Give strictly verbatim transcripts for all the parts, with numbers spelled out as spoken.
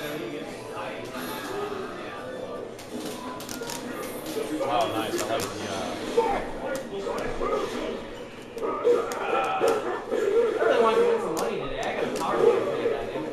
Oh, nice. I like the. Uh... I really want to win some money today. I got a power game today, goddamn.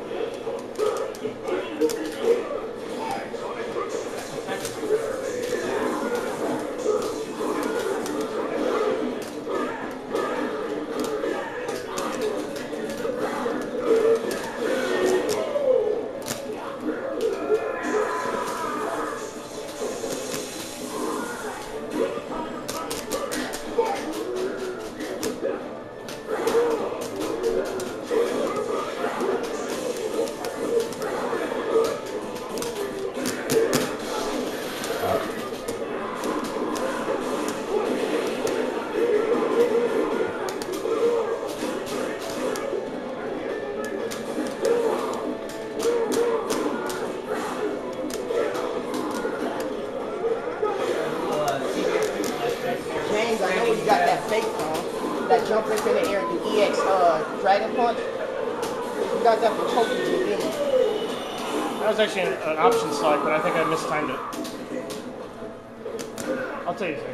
Actually an, an option select, but I think I mistimed it. I'll tell you soon.